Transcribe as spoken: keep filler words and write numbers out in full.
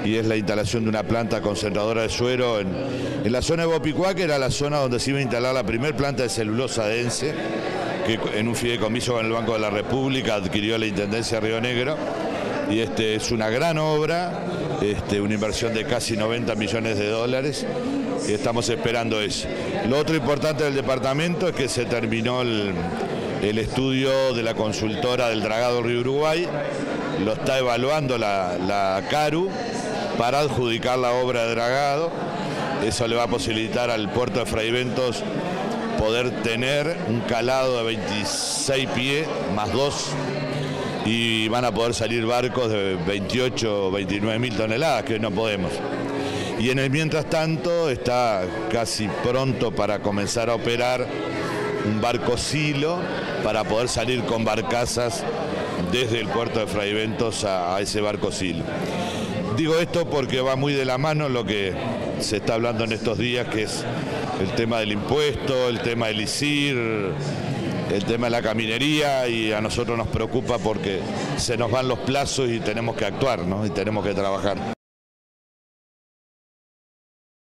y es la instalación de una planta concentradora de suero en, en la zona de Bopicuá, que era la zona donde se iba a instalar la primera planta de celulosa de ENCE, que en un fideicomiso con el Banco de la República adquirió la Intendencia de Río Negro, y este es una gran obra, este, una inversión de casi noventa millones de dólares, y estamos esperando eso. Lo otro importante del departamento es que se terminó el, el estudio de la consultora del dragado Río Uruguay, lo está evaluando la, la CARU para adjudicar la obra de dragado. Eso le va a posibilitar al puerto de Fraiventos poder tener un calado de veintiséis pies más dos, y van a poder salir barcos de veintiocho o veintinueve mil toneladas, que hoy no podemos. Y en el mientras tanto está casi pronto para comenzar a operar un barco silo para poder salir con barcazas desde el puerto de Fraiventos a, a ese barco silo. Digo esto porque va muy de la mano lo que se está hablando en estos días, que es el tema del impuesto, el tema del I S I R, el tema de la caminería, y a nosotros nos preocupa porque se nos van los plazos y tenemos que actuar, ¿no? Y tenemos que trabajar.